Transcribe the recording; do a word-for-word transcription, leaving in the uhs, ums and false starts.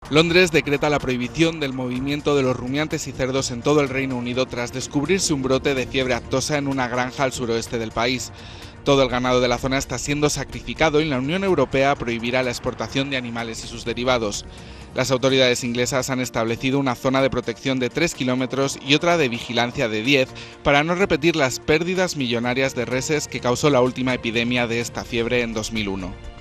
Londres decreta la prohibición del movimiento de los rumiantes y cerdos en todo el Reino Unido tras descubrirse un brote de fiebre aftosa en una granja al suroeste del país. Todo el ganado de la zona está siendo sacrificado y la Unión Europea prohibirá la exportación de animales y sus derivados. Las autoridades inglesas han establecido una zona de protección de tres kilómetros y otra de vigilancia de diez para no repetir las pérdidas millonarias de reses que causó la última epidemia de esta fiebre en dos mil uno.